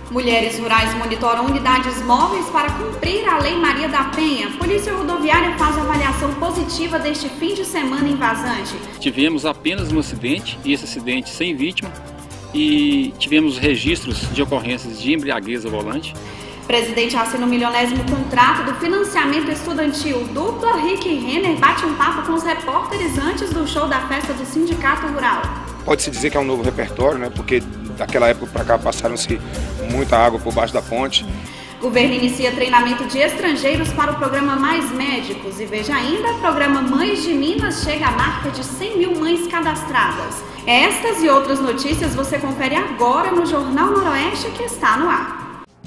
Mulheres rurais monitoram unidades móveis para cumprir a Lei Maria da Penha. Polícia Rodoviária faz avaliação positiva deste fim de semana em Vazante. Tivemos apenas um acidente, e esse acidente sem vítima, e tivemos registros de ocorrências de embriaguez ao volante. Presidente assina o 1.000º contrato do financiamento estudantil. Dupla Rick Renner bate um papo com os repórteres antes do show da festa do Sindicato Rural. Pode-se dizer que é um novo repertório, né? Porque daquela época para cá passaram-se muita água por baixo da ponte. Governo inicia treinamento de estrangeiros para o programa Mais Médicos. E veja ainda, o programa Mães de Minas chega à marca de 100 mil mães cadastradas. Estas e outras notícias você confere agora no Jornal Noroeste, que está no ar.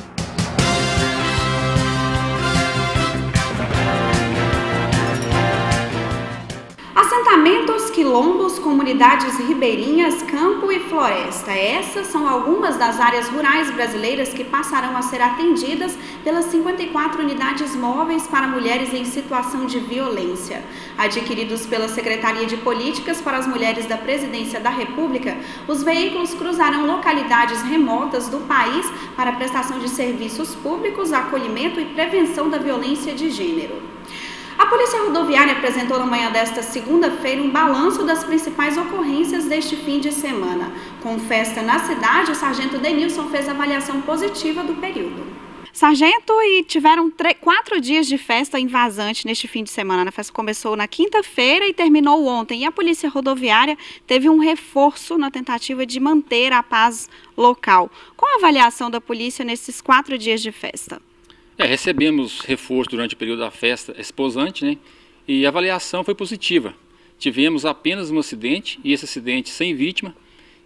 Assentamentos, quilombos, comunidades ribeirinhas, campo e floresta. Essas são algumas das áreas rurais brasileiras que passarão a ser atendidas pelas 54 unidades móveis para mulheres em situação de violência. Adquiridos pela Secretaria de Políticas para as Mulheres da Presidência da República, os veículos cruzarão localidades remotas do país para a prestação de serviços públicos, acolhimento e prevenção da violência de gênero. A Polícia Rodoviária apresentou na manhã desta segunda-feira um balanço das principais ocorrências deste fim de semana. Com festa na cidade, o sargento Denilson fez avaliação positiva do período. Sargento, e tiveram 4 dias de festa em Vazante neste fim de semana. A festa começou na quinta-feira e terminou ontem. E a Polícia Rodoviária teve um reforço na tentativa de manter a paz local. Qual a avaliação da polícia nesses 4 dias de festa? Recebemos reforço durante o período da festa esposante, né? E a avaliação foi positiva. Tivemos apenas um acidente, e esse acidente sem vítima,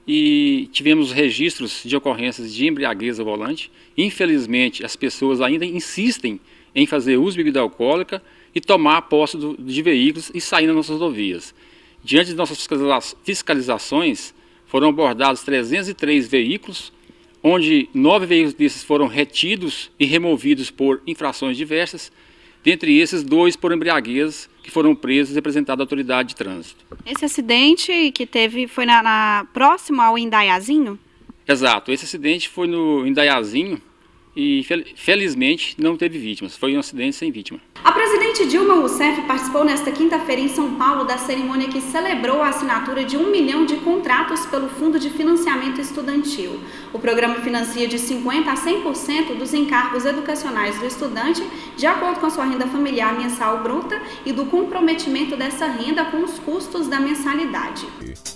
e tivemos registros de ocorrências de embriaguez ao volante. Infelizmente, as pessoas ainda insistem em fazer uso de bebida alcoólica e tomar posse de veículos e sair nas nossas rodovias. Diante de nossas fiscalizações, foram abordados 303 veículos, onde 9 veículos desses foram retidos e removidos por infrações diversas, dentre esses 2 por embriaguez, que foram presos e apresentados à autoridade de trânsito. Esse acidente que teve foi próximo ao Indaiazinho? Exato, esse acidente foi no Indaiazinho e felizmente não teve vítimas, foi um acidente sem vítima. A presidente Dilma Rousseff participou nesta quinta-feira em São Paulo da cerimônia que celebrou a assinatura de 1 milhão de contratos pelo Fundo de Financiamento Estudantil. O programa financia de 50% a 100% dos encargos educacionais do estudante, de acordo com a sua renda familiar mensal bruta e do comprometimento dessa renda com os custos da mensalidade.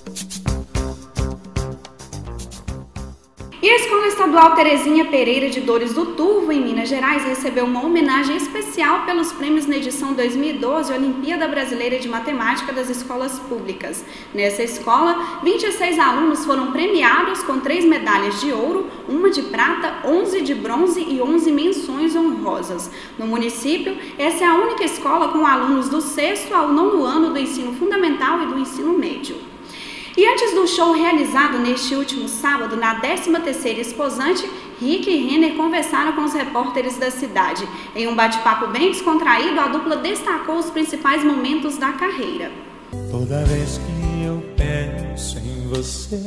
E a Escola Estadual Terezinha Pereira de Dores do Turvo, em Minas Gerais, recebeu uma homenagem especial pelos prêmios na edição 2012 Olimpíada Brasileira de Matemática das Escolas Públicas. Nessa escola, 26 alunos foram premiados com 3 medalhas de ouro, 1 de prata, 11 de bronze e 11 menções honrosas. No município, essa é a única escola com alunos do 6º ao 9º ano do ensino fundamental e do ensino médio. E antes do show realizado neste último sábado, na 13ª Esposante, Rick e Renner conversaram com os repórteres da cidade. Em um bate-papo bem descontraído, a dupla destacou os principais momentos da carreira. Toda vez que eu penso em você,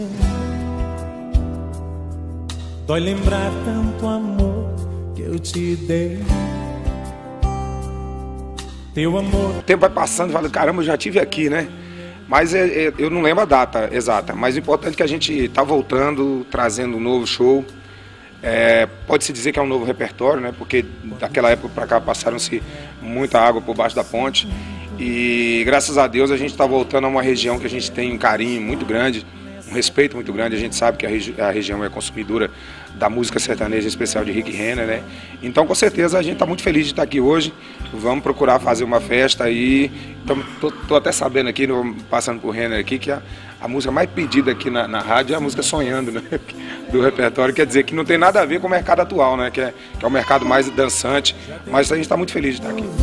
dói lembrar tanto amor que eu te dei. Teu amor. O tempo vai passando e fala, caramba, eu já estive aqui, né? Mas eu não lembro a data exata, mas o importante é que a gente está voltando, trazendo um novo show. Pode-se dizer que é um novo repertório, né? Porque daquela época para cá passaram-se muita água por baixo da ponte. E graças a Deus a gente está voltando a uma região que a gente tem um carinho muito grande, um respeito muito grande. A gente sabe que a região é consumidora da música sertaneja, em especial de Rick Renner, né? Então, com certeza, a gente está muito feliz de estar aqui hoje. Vamos procurar fazer uma festa aí. Tô até sabendo aqui, passando por Renner aqui, que a música mais pedida aqui na rádio é a música Sonhando, né? Do repertório. Quer dizer que não tem nada a ver com o mercado atual, né? Que é o mercado mais dançante. Mas a gente está muito feliz de estar aqui.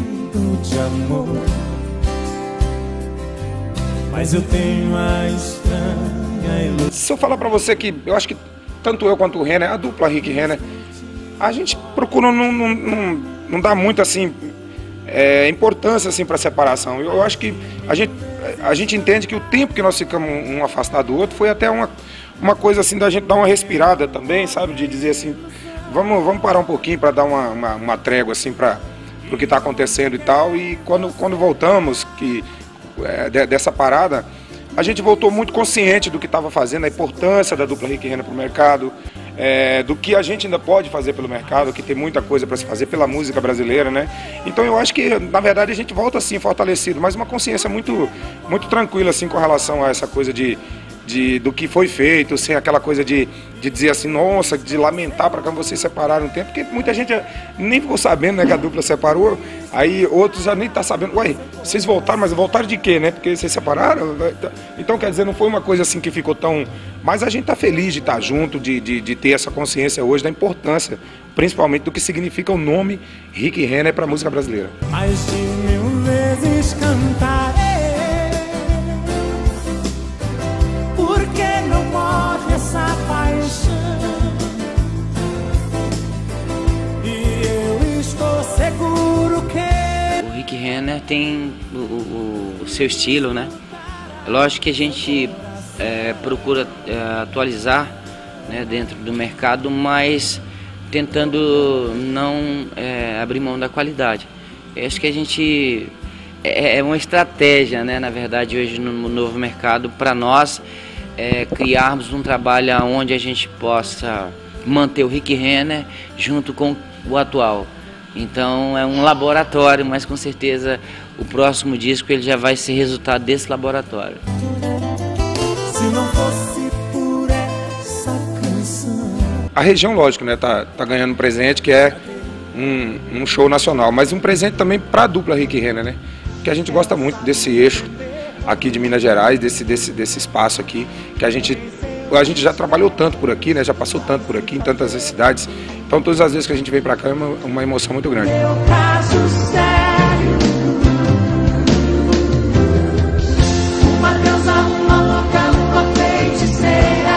Mas eu tenho a estranha ilusão. Se eu falar para você que eu acho que tanto eu quanto o Renner, a dupla Rick Renner, a gente procura não dar muito assim importância assim para a separação. Eu acho que a gente a gente entende que o tempo que nós ficamos um afastado do outro foi até uma coisa assim da gente dar uma respirada também, sabe? De dizer assim, vamos parar um pouquinho para dar uma trégua assim para o que está acontecendo e tal. E quando voltamos dessa parada, a gente voltou muito consciente do que estava fazendo, a importância da dupla Rick Renner para o mercado, do que a gente ainda pode fazer pelo mercado, que tem muita coisa para se fazer pela música brasileira, né? Então eu acho que, na verdade, a gente volta assim fortalecido, mas uma consciência muito, muito tranquila assim com relação a essa coisa do que foi feito, sem aquela coisa de dizer assim, nossa, de lamentar para quando vocês separaram um tempo, porque muita gente nem ficou sabendo, né, que a dupla separou, aí outros já nem tá sabendo, ué, vocês voltaram, mas voltaram de quê, né, porque vocês separaram? Então, quer dizer, não foi uma coisa assim que ficou tão... Mas a gente tá feliz de estar junto, de ter essa consciência hoje da importância, principalmente do que significa o nome Rick Renner para a música brasileira. Mais de 1000 vezes cantarei. Essa paixão, e eu estou seguro que o Rick Renner tem o seu estilo, né? Lógico que a gente procura atualizar, né, dentro do mercado, mas tentando não abrir mão da qualidade. Eu acho que a gente é uma estratégia, né, na verdade, hoje no novo mercado, para nós criarmos um trabalho onde a gente possa manter o Rick Renner junto com o atual. Então é um laboratório, mas com certeza o próximo disco ele já vai ser resultado desse laboratório. Se não fosse por essa canção. A região, lógico, né, tá ganhando um presente que é um show nacional, mas um presente também para a dupla Rick Renner, né? Que a gente gosta muito desse eixo aqui de Minas Gerais, desse espaço aqui, que a gente já trabalhou tanto por aqui, né? Já passou tanto por aqui, em tantas cidades. Então todas as vezes que a gente vem para cá é uma emoção muito grande. Meu caso sério, uma deusa, uma louca, uma feiticeira.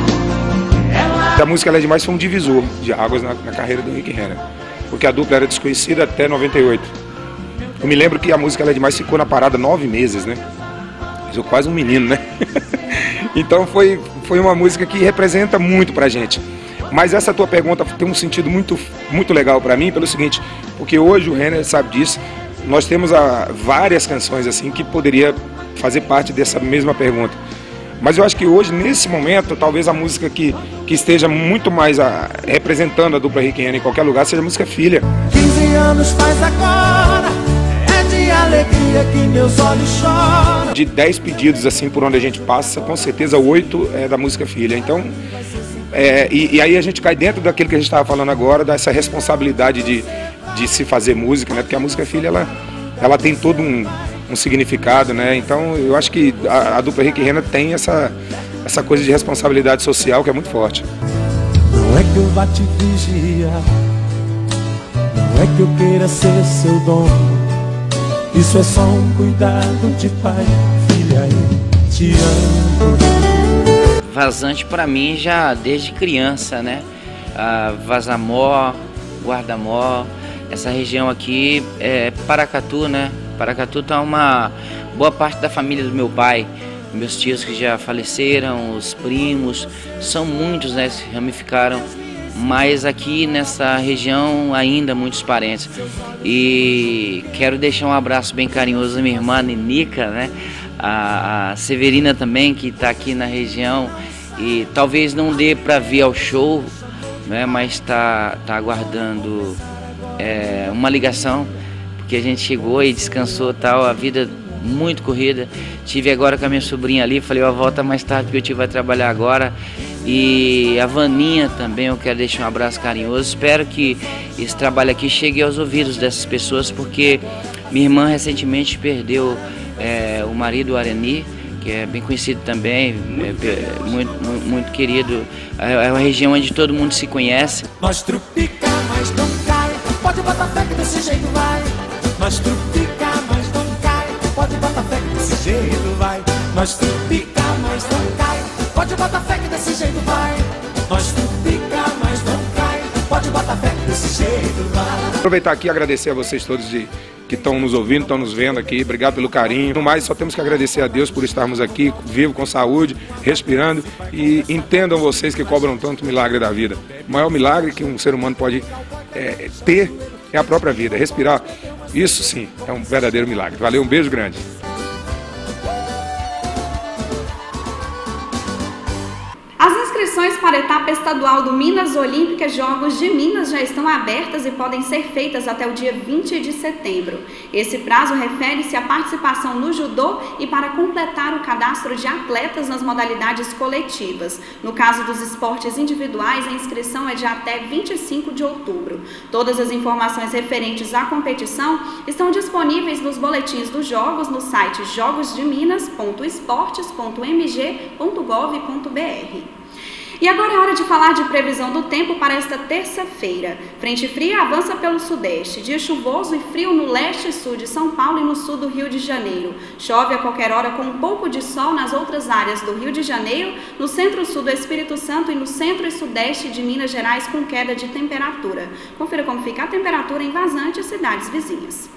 A música Ela é Demais foi um divisor de águas na carreira do Rick Renner, porque a dupla era desconhecida até 98. Eu me lembro que a música Ela é Demais ficou na parada 9 meses, né? Eu quase um menino, né? Então foi uma música que representa muito pra gente. Mas essa tua pergunta tem um sentido muito, muito legal pra mim, pelo seguinte, porque hoje o Renner sabe disso, nós temos várias canções assim que poderia fazer parte dessa mesma pergunta. Mas eu acho que hoje, nesse momento, talvez a música que esteja muito mais representando a dupla Rick Renner em qualquer lugar seja a música Filha. 15 anos faz agora, de alegria que meus olhos choram. De 10 pedidos assim por onde a gente passa, com certeza 8 é da música Filha. Então, e aí a gente cai dentro daquilo que a gente estava falando agora, dessa responsabilidade de se fazer música, né? Porque a música Filha, ela tem todo um significado, né? Então eu acho que a dupla Rick Renner tem essa coisa de responsabilidade social que é muito forte. Não é que eu vá te vigiar, não é que eu queira ser seu dono. Isso é só um cuidado de pai, filha, eu te amo. Vazante para mim já desde criança, né? Vazamó, Guardamó, essa região aqui é Paracatu, né? Paracatu tá uma boa parte da família do meu pai, meus tios que já faleceram, os primos, são muitos, né? Se ramificaram. Mas aqui nessa região ainda muitos parentes. E quero deixar um abraço bem carinhoso à minha irmã Ninica, né? A Severina também, que está aqui na região. E talvez não dê para vir ao show, né? Mas está aguardando uma ligação, porque a gente chegou e descansou, tal, a vida muito corrida. Tive agora com a minha sobrinha ali, falei, ó, volta mais tarde porque eu tive a trabalhar agora. E a Vaninha também, eu quero deixar um abraço carinhoso. Espero que esse trabalho aqui chegue aos ouvidos dessas pessoas, porque minha irmã recentemente perdeu o marido, o Areni, que é bem conhecido também, muito querido. É uma região onde todo mundo se conhece. Nós trupica, mas não cai, pode botar fé que desse jeito vai. Nós trupica, mas não cai, pode botar fé que desse jeito vai. Nós trupica, mas não cai, pode botar fé que desse jeito vai. Nós trupica, mas não cai, pode botar fé que desse jeito vai. Aproveitar aqui e agradecer a vocês todos de que estão nos ouvindo, estão nos vendo aqui. Obrigado pelo carinho. No mais, só temos que agradecer a Deus por estarmos aqui, vivo, com saúde, respirando. E entendam vocês que cobram tanto o milagre da vida. O maior milagre que um ser humano pode ter é a própria vida. Respirar, isso sim, é um verdadeiro milagre. Valeu, um beijo grande. As inscrições para a etapa estadual do Minas Olímpicas Jogos de Minas já estão abertas e podem ser feitas até o dia 20 de setembro. Esse prazo refere-se à participação no judô e para completar o cadastro de atletas nas modalidades coletivas. No caso dos esportes individuais, a inscrição é de até 25 de outubro. Todas as informações referentes à competição estão disponíveis nos boletins dos jogos no site jogosdeminas.esportes.mg.gov.br. E agora é hora de falar de previsão do tempo para esta terça-feira. Frente fria avança pelo sudeste, dia chuvoso e frio no leste e sul de São Paulo e no sul do Rio de Janeiro. Chove a qualquer hora com um pouco de sol nas outras áreas do Rio de Janeiro, no centro-sul do Espírito Santo e no centro e sudeste de Minas Gerais com queda de temperatura. Confira como fica a temperatura em Vazante e cidades vizinhas.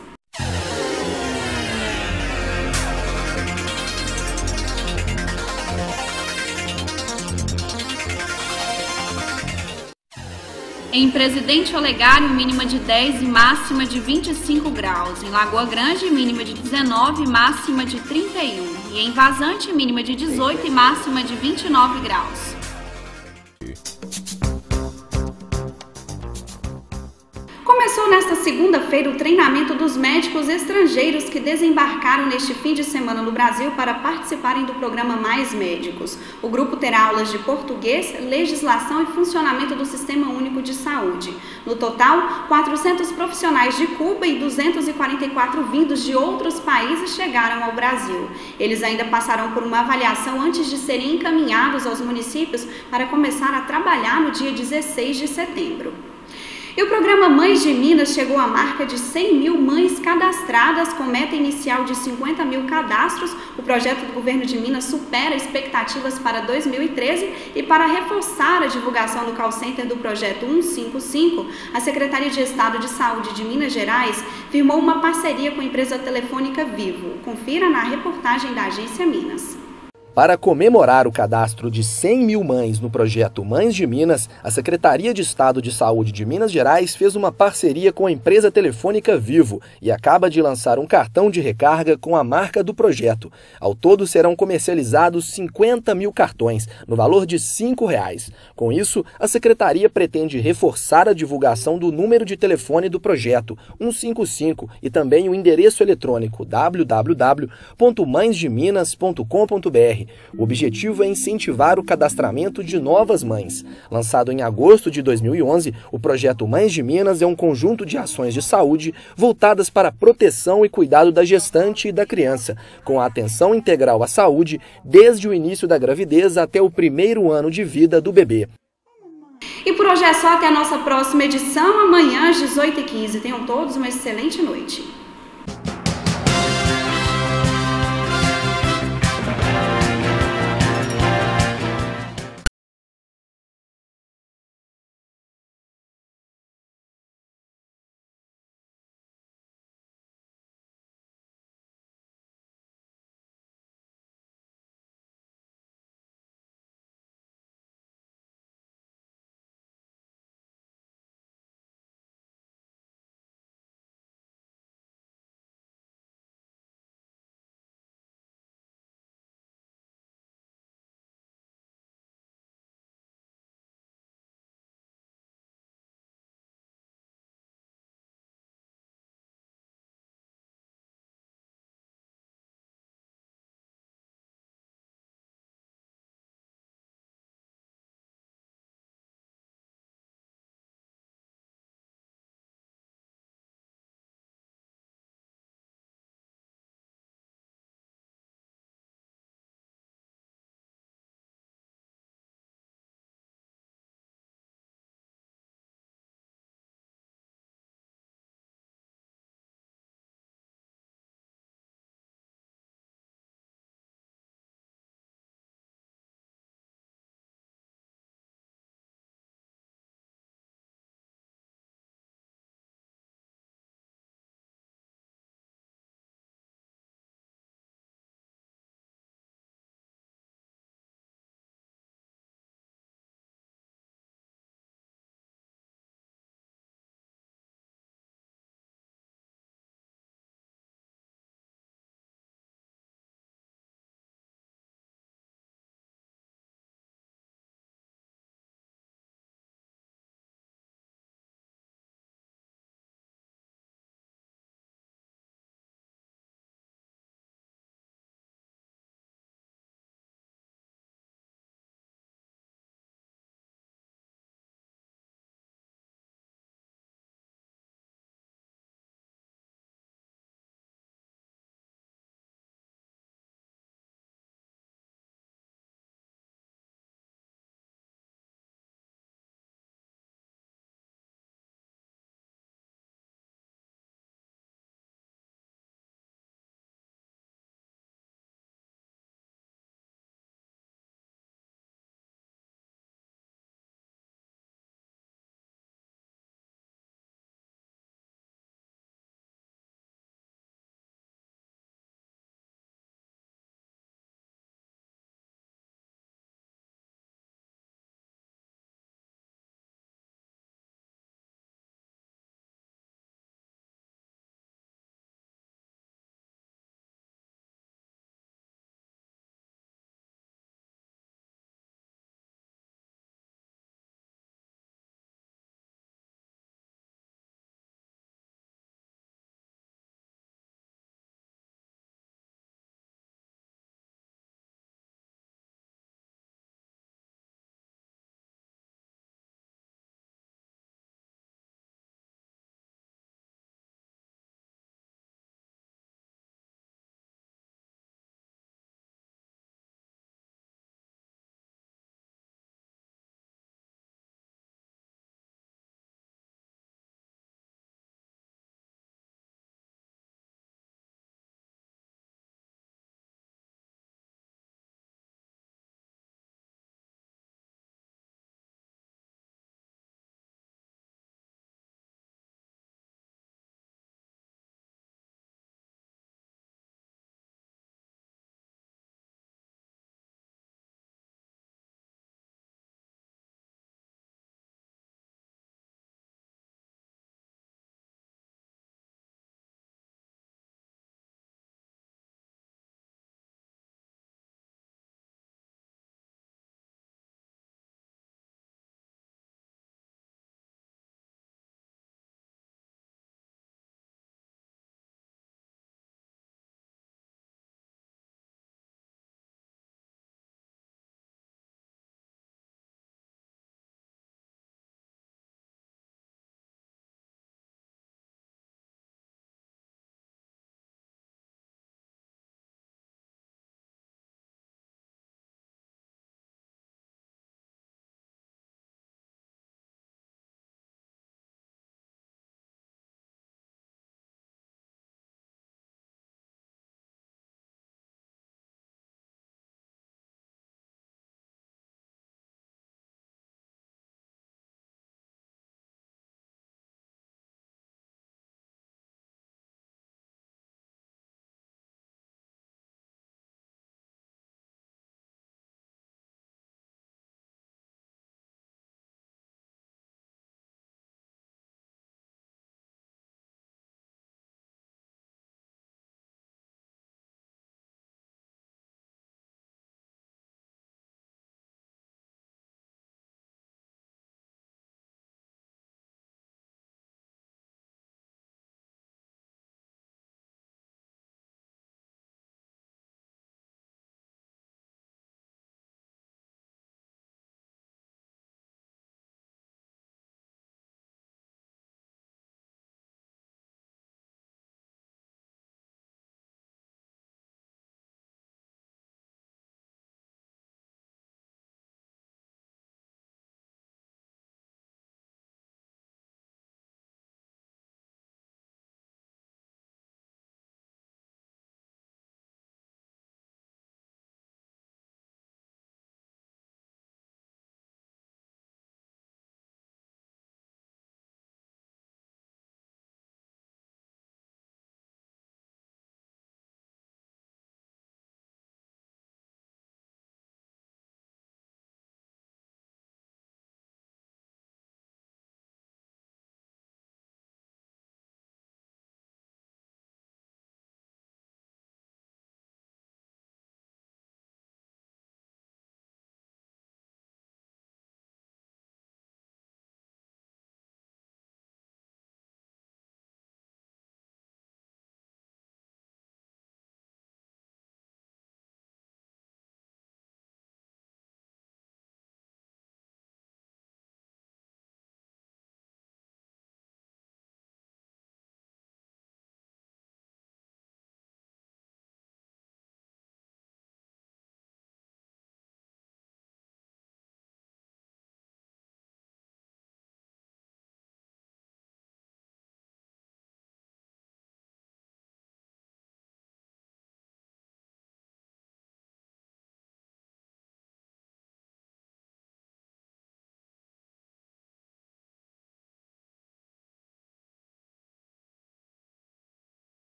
Em Presidente Olegário, mínima de 10 e máxima de 25 graus. Em Lagoa Grande, mínima de 19 e máxima de 31. E em Vazante, mínima de 18 e máxima de 29 graus. Começou nesta segunda-feira o treinamento dos médicos estrangeiros que desembarcaram neste fim de semana no Brasil para participarem do programa Mais Médicos. O grupo terá aulas de português, legislação e funcionamento do Sistema Único de Saúde. No total, 400 profissionais de Cuba e 244 vindos de outros países chegaram ao Brasil. Eles ainda passarão por uma avaliação antes de serem encaminhados aos municípios para começar a trabalhar no dia 16 de setembro. E o programa Mães de Minas chegou à marca de 100 mil mães cadastradas, com meta inicial de 50 mil cadastros. O projeto do governo de Minas supera expectativas para 2013 e para reforçar a divulgação do call center do projeto 155, a Secretaria de Estado de Saúde de Minas Gerais firmou uma parceria com a empresa telefônica Vivo. Confira na reportagem da Agência Minas. Para comemorar o cadastro de 100 mil mães no projeto Mães de Minas, a Secretaria de Estado de Saúde de Minas Gerais fez uma parceria com a empresa telefônica Vivo e acaba de lançar um cartão de recarga com a marca do projeto. Ao todo serão comercializados 50 mil cartões, no valor de R$ 5,00. Com isso, a Secretaria pretende reforçar a divulgação do número de telefone do projeto 155 e também o endereço eletrônico www.mãesdeminas.com.br. O objetivo é incentivar o cadastramento de novas mães. Lançado em agosto de 2011, o projeto Mães de Minas é um conjunto de ações de saúde voltadas para a proteção e cuidado da gestante e da criança, com a atenção integral à saúde desde o início da gravidez até o primeiro ano de vida do bebê. E por hoje é só, até a nossa próxima edição, amanhã às 18h15. Tenham todos uma excelente noite.